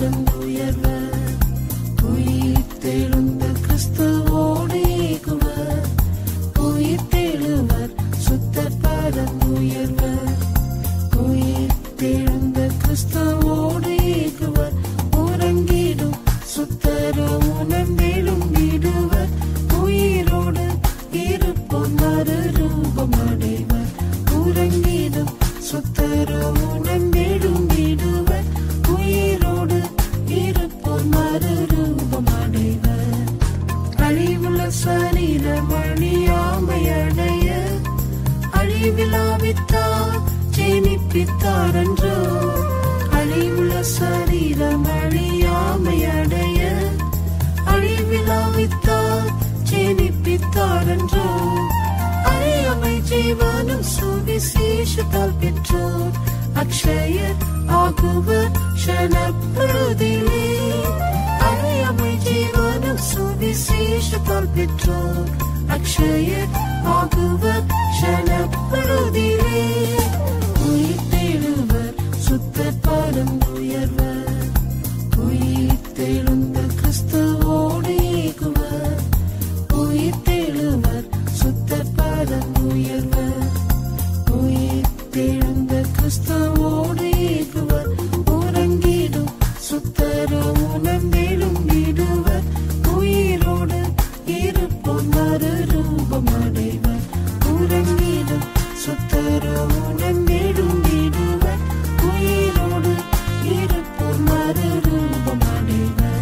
பரந்துயர்வர் உயிர்த்தெழுந்த கிறிஸ்துவோடு ஏகுவர் உயிர்த்தெழுவர் சுத்தர் பரந்துயர்வர் உயிர்த்தெழுந்த கிறிஸ்துவோடு ஏகுவர் உறங்கிடும் சுத்தரோ உணர்ந்தெழும் விடுவர் உயிரோடு இருப்போர் மறுரூபம் அடைவர் உறங்கிடும் சுத்தரோ உணர்ந்தெழும் விடுவர் உயிரோடு இருப்போர் மறுரூபம் அடைவர் அழிவுள்ள சரீரம் அழியாமையடைய அழிவிலாவித்தார் ஜெனிப்பித்தாரன்றோ அழிவுள்ள சரீரம் அழியாமையடைய அழிவிலாவித்தார் ஜெனிப்பித்தாரன்றோ அழியாமை ஜீவனும் சுவிசேஷத்தால் பெற்றோர் அக்ஷயர் ஆகுவர் க்ஷணப்பொழுதிலே அழியாமை ஜீவனும் சுவிசேஷத்தால் பெற்றோர் அக்ஷயர் ஆகுவர் க்ஷணப்பொழுதிலே உயிர்த்தெழுவர் சுத்தர் பரந்துயர்வர் உயிர்த்தெழுந்த கிறிஸ்துவோடு ஏகுவர் உயிர்த்தெழுவர் சுத்தர் பரந்துயர்வர் உயிர்த்தெழுந்த கிறிஸ்துவோடு ஏகுவர் உறங்கிடும் சுத்தரோ உணர்ந்தெழும் விடுவர் உயிரோடு இருப்போர் மறுரூபம் அடைவர் உறங்கிடும் சுத்தரோ உணர்ந்தெழும் விடுவர் உயிரோடு இருப்போர் மறுரூபம் அடைவர்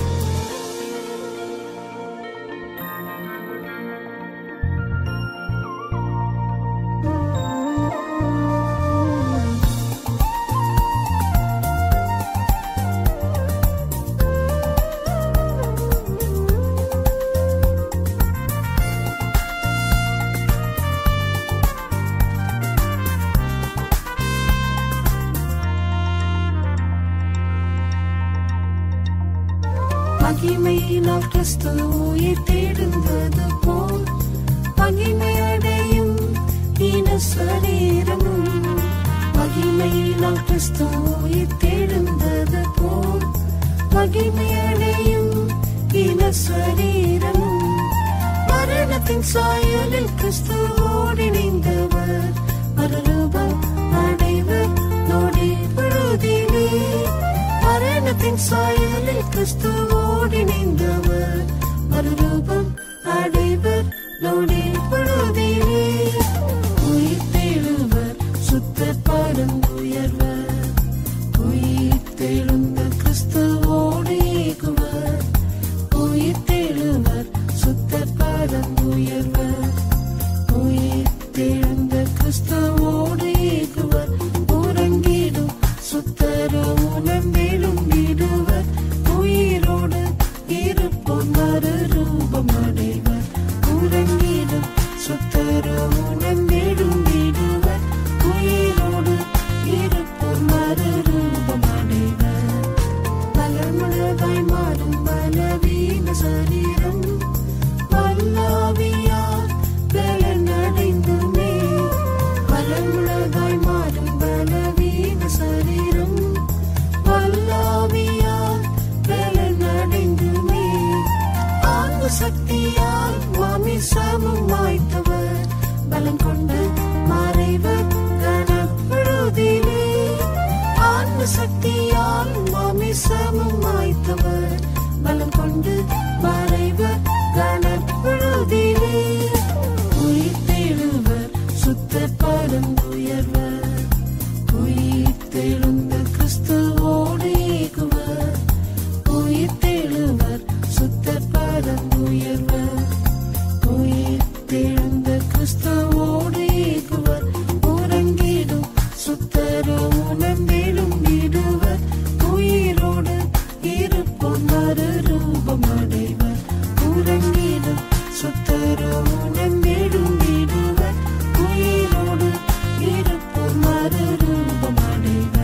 மகிமையினால் கிறிஸ்து உயிர்த்தெழுந்தது போல் மகிமையடையும் இன சரீரமும் மகிமையினால் கிறிஸ்து உயிர்த்தெழுந்தது போல் மகிமையடையும் இன சரீரமும் மரணத்தின் சாயலில் கிறிஸ்துவோடு இணைந்தவர் மறுரூபம் அடைவர் நொடி பொழுதிலே மரணத்தின் சாயலில் கிறிஸ்துவோடு இணைந்தவர் மறுரூபம் அடைவர் நொடி பொழுதிலே உயிர்த்தெழுவர் சுத்தர் பரந்துயர்வர் உயிர்த்தெழுந்த கிறிஸ்துவோடு ஏகுவர் உயிர்த்தெழுவர் சுத்தர் பரந்துயர்வர் உயிர்த்தெழுந்த கிறிஸ்துவோடு ஏகுவர் உறங்கிடும் சுத்தரோ உணர்ந்தெழும் விடுவர் உயிரோடு இருப்போர் மறுரூபம் அடைவர் உறங்கிடும் சுத்தரோ உணர்ந்தெழும் விடுவர் உயிரோடு இருப்போர் மறுரூபம் அடைவர் பலமுள்ளதாய் மாறும் பலவீன சரீரம் வல்லாவியார் பலனடைந்துமே பலமுள்ளதாய் மாறும் பலவீன சரீரம் வல்லாவியார் பலனடைந்துமே ஆன்ம சக்தியால் மாமிசமும் மாய்த்தவர் பலம் கொண்டு மறைவர் கனப்பொழுதிலே ஆன்ம சக்தியால் மாமிசமும் மாய்த்தவர் பலம் கொண்டு மறைவர் கனப்பொழுதிலே உயிர்த்தெழுவர் சுத்தர் பரந்துயர்வர் உயிர்த்தெழுந்த கிறிஸ்துவோடு ஏகுவர் உயிர்த்தெழுவர் சுத்தர் பரந்துயர்வர் உயிர்த்தெழுந்த கிறிஸ்துவோடு ஏகுவர் உறங்கிடும் சுத்தரோ உணர்ந்தெழும் விடுவர் உயிரோடு இருப்போர் மறுரூபம் அடைவர் உறங்கிடும் சுத்தரோ உணர்ந்தெழும் விடுவர் உயிரோடு இருப்போர் மறுரூபம் அடைவர்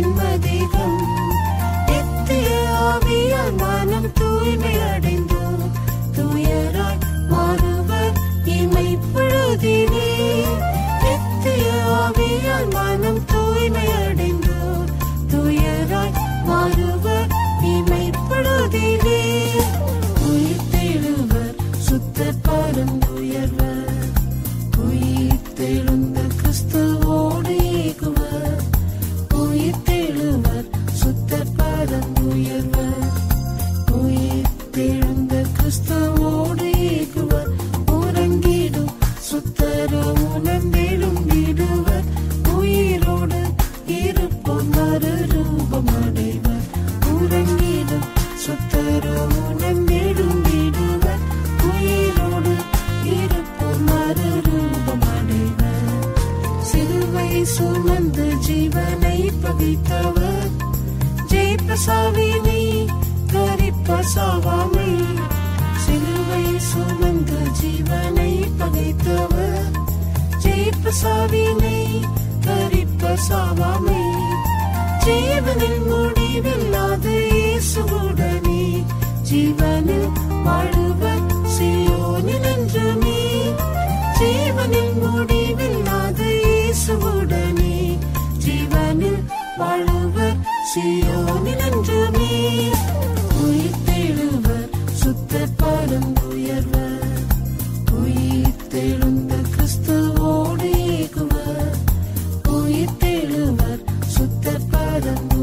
ஜென்மதிகம். நித்திய ஆவியால் மனம் தூய்மை அடைந்தோர் தூயராய் மாறுவர் இமைப்பொழுதிலே. நித்திய ஆவியால் மனம் தூய்மை அடைந்தோர் தூயராய் மாறுவர் இமைப்பொழுதிலே. உயிர்த்தெழுவர் சுத்தர் பரந்துயர்வர். உயிர்த்தெழுந்த கிறிஸ்துவோடு ஏகுவர். உயிர்த்தெழுவர் சுத்தர் பரந்துயர்வர். உயிர்த்தெழுந்த கிறிஸ்துவோடு ஏகுவர். உறங்கிடும் சுத்தரோ உணர்ந்தெழும் விடுவர். உயிரோடு இருப்போர் மறுரூபம் அடைவர். உறங்கிடும் சுத்தரோ உணர்ந்தெழும் விடுவர். உயிரோடு இருப்போர் மறுரூபம் அடைவர். சிலுவை சுமந்து ஜீவனை பகைத்தவர் ஜெயிப்பசாவினை கரிப்பசாவாமை. சிலுவை சுமந்து ஜீவனை பகைத்தவர் ஜெயிப்பசாவினை கரிப்பசாவாமை. ஜீவனில் முடிவில்லாத இயேசுவுடனே ஜீவனில் வாழுவர் சீயோனில் என்றுமே. ஜீவனில் முடிவில்லாத இயேசுவுடனே ஜீவனில் வாழுவர் சீயோனில் என்றுமே. உயிர்த்தெழுவர் சுத்தர் பரந்துயர்வர். உயிர்த்தெழுந்த கிறிஸ்துவோடு ஏகுவர். உயிர்த்தெழுவர் சுத்தர் பரந்துயர்வர்.